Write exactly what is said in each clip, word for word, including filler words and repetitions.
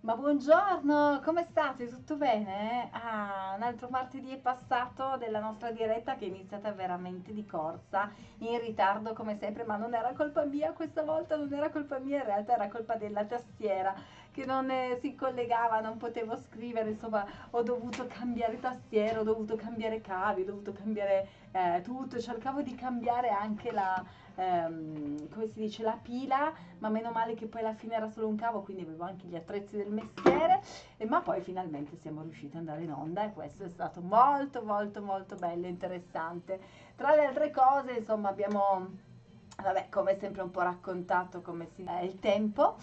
Ma buongiorno, come state? Tutto bene? Ah, un altro martedì è passato della nostra diretta che è iniziata veramente di corsa, in ritardo come sempre, ma non era colpa mia questa volta, non era colpa mia, in realtà era colpa della tastiera che non eh, si collegava, non potevo scrivere, insomma, ho dovuto cambiare tastiera, ho dovuto cambiare cavi, ho dovuto cambiare eh, tutto, cercavo di cambiare anche la, ehm, come si dice, la pila, ma meno male che poi alla fine era solo un cavo, quindi avevo anche gli attrezzi del mestiere, e, ma poi finalmente siamo riusciti ad andare in onda e questo è stato molto molto molto bello e interessante. Tra le altre cose, insomma, abbiamo... Vabbè, come sempre un po' raccontato come si è il tempo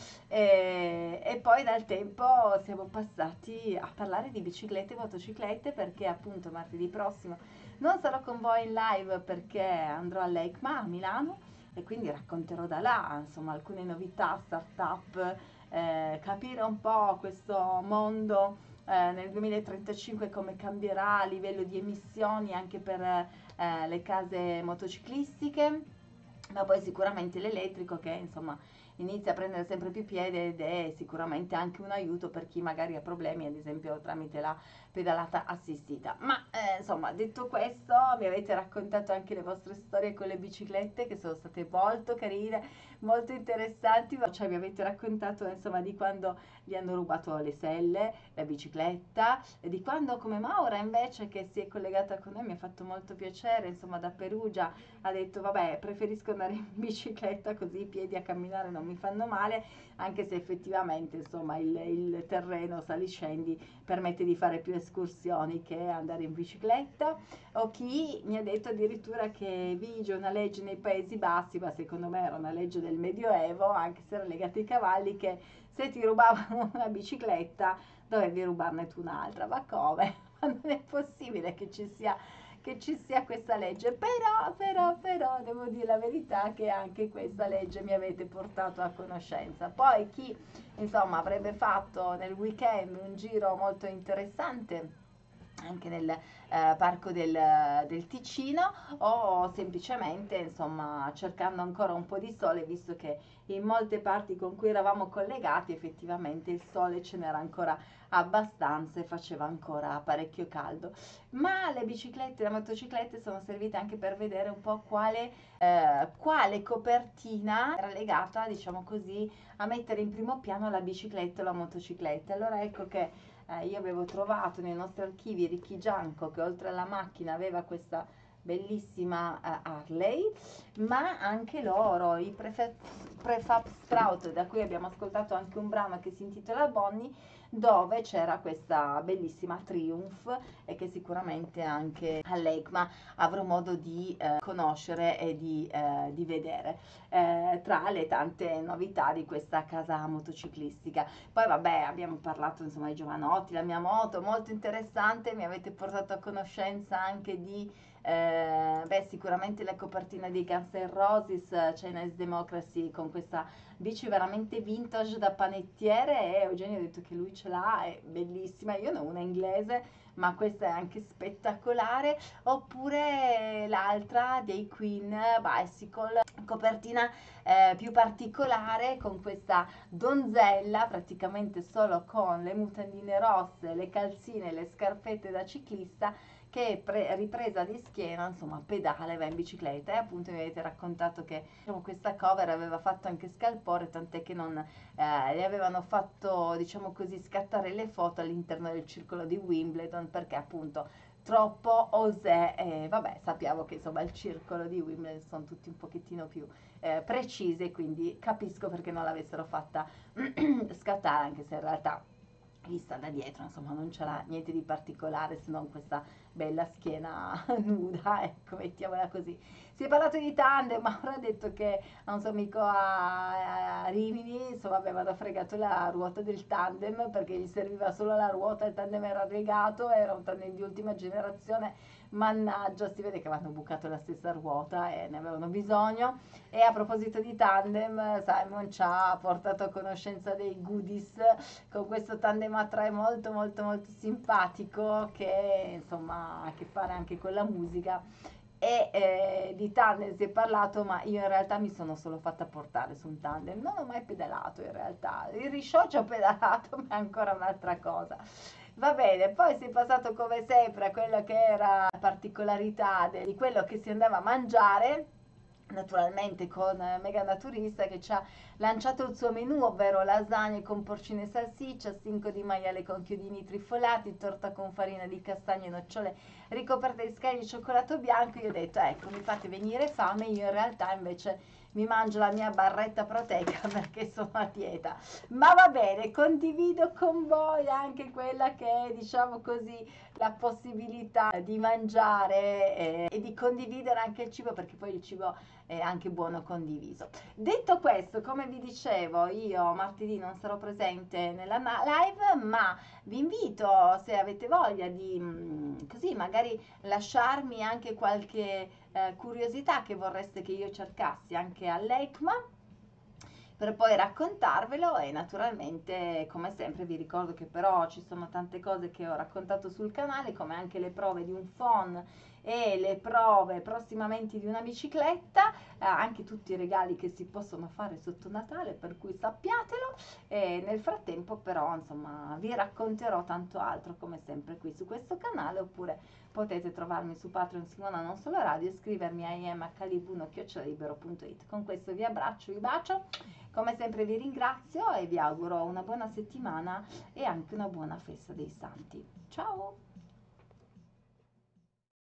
e, e poi dal tempo siamo passati a parlare di biciclette e motociclette perché appunto martedì prossimo non sarò con voi in live perché andrò all'EICMA a Milano e quindi racconterò da là, insomma, alcune novità, start-up, eh, capire un po' questo mondo eh, nel duemilatrentacinque come cambierà a livello di emissioni anche per eh, le case motociclistiche, ma poi sicuramente l'elettrico che insomma inizia a prendere sempre più piede ed è sicuramente anche un aiuto per chi magari ha problemi, ad esempio tramite la pedalata assistita. Ma eh, insomma, detto questo, mi avete raccontato anche le vostre storie con le biciclette che sono state molto carine, molto interessanti, cioè mi avete raccontato insomma di quando gli hanno rubato le selle, la bicicletta, e di quando come Maura invece che si è collegata con noi mi ha fatto molto piacere, insomma da Perugia ha detto vabbè preferisco andare in bicicletta così i piedi a camminare non mi fanno male, anche se effettivamente insomma il, il terreno saliscendi permette di fare più escursioni che andare in bicicletta, o chi mi ha detto addirittura che vige una legge nei Paesi Bassi, ma secondo me era una legge del Medioevo, anche se era legata ai cavalli, che se ti rubavano una bicicletta dovevi rubarne tu un'altra, ma come? Ma non è possibile che ci sia che ci sia questa legge, però, però, però, devo dire la verità che anche questa legge mi avete portato a conoscenza. Poi chi, insomma, avrebbe fatto nel weekend un giro molto interessante anche nel eh, parco del, del Ticino o semplicemente insomma cercando ancora un po' di sole visto che in molte parti con cui eravamo collegati effettivamente il sole ce n'era ancora abbastanza e faceva ancora parecchio caldo, ma le biciclette e le motociclette sono servite anche per vedere un po' quale, eh, quale copertina era legata, diciamo così, a mettere in primo piano la bicicletta o la motocicletta. Allora ecco che eh, io avevo trovato nei nostri archivi Ricky Gianco che oltre alla macchina aveva questa bellissima eh, Harley, ma anche loro, i Prefab, Prefab Sprout, da cui abbiamo ascoltato anche un brano che si intitola Bonnie, dove c'era questa bellissima Triumph e che sicuramente anche all'EICMA avrò modo di eh, conoscere e di, eh, di vedere eh, tra le tante novità di questa casa motociclistica. Poi vabbè, abbiamo parlato insomma di Giovanotti, la mia moto, molto interessante, mi avete portato a conoscenza anche di eh, beh, sicuramente la copertina di Guns N' Roses, Chinese Democracy, con questa bici veramente vintage da panettiere, e Eugenio ha detto che lui ce l'ha, è bellissima, io ne ho una inglese, ma questa è anche spettacolare. Oppure l'altra dei Queen Bicycle, copertina eh, più particolare con questa donzella praticamente solo con le mutandine rosse, le calzine, le scarpette da ciclista, che pre- ripresa di schiena, insomma, pedale, va in bicicletta. E appunto mi avete raccontato che diciamo, questa cover aveva fatto anche scalpore, tant'è che non eh, le avevano fatto, diciamo così, scattare le foto all'interno del circolo di Wimbledon perché appunto troppo osè, e vabbè, sappiamo che insomma il circolo di Wimbledon sono tutti un pochettino più eh, precise, quindi capisco perché non l'avessero fatta scattare, anche se in realtà vista da dietro insomma non c'era niente di particolare se non questa bella schiena nuda, ecco, mettiamola così. Si è parlato di tandem, ma ora ha detto che a un suo amico a, a Rimini insomma avevano fregato la ruota del tandem perché gli serviva solo la ruota, il tandem era legato, era un tandem di ultima generazione, mannaggia, si vede che avevano bucato la stessa ruota e ne avevano bisogno. E a proposito di tandem, Simon ci ha portato a conoscenza dei goodies con questo tandem a tre molto molto molto simpatico che insomma ha a che fare anche con la musica e eh, di tandem si è parlato, ma io in realtà mi sono solo fatta portare su un tandem, non ho mai pedalato in realtà, il risciò ci ho pedalato, ma è ancora un'altra cosa. Va bene, poi si è passato come sempre a quella che era la particolarità de- di quello che si andava a mangiare, naturalmente con eh, Mega Naturista che ci ha lanciato il suo menù, ovvero lasagne con porcine e salsiccia, stinco di maiale con chiodini trifolati, torta con farina di castagne e nocciole ricoperta di scaglie di cioccolato bianco. Io ho detto, ecco, mi fate venire fame, io in realtà invece mi mangio la mia barretta proteica perché sono a dieta. Ma va bene, condivido con voi anche quella che è, diciamo così, la possibilità di mangiare eh, e di condividere anche il cibo, perché poi il cibo è anche buono condiviso. Detto questo, come vi dicevo, io martedì non sarò presente nella live, ma vi invito, se avete voglia, di mh, così magari lasciarmi anche qualche eh, curiosità che vorreste che io cercassi anche all'ECMA, per poi raccontarvelo. E naturalmente, come sempre, vi ricordo che però ci sono tante cose che ho raccontato sul canale, come anche le prove di un phon e le prove prossimamente di una bicicletta, eh, anche tutti i regali che si possono fare sotto Natale, per cui sappiatelo. E nel frattempo però, insomma, vi racconterò tanto altro come sempre qui su questo canale, oppure potete trovarmi su Patreon Simona Non Solo Radio e scrivermi a imhlibuno chiocciola libero punto it. Con questo vi abbraccio, vi bacio, come sempre vi ringrazio e vi auguro una buona settimana e anche una buona festa dei Santi. Ciao!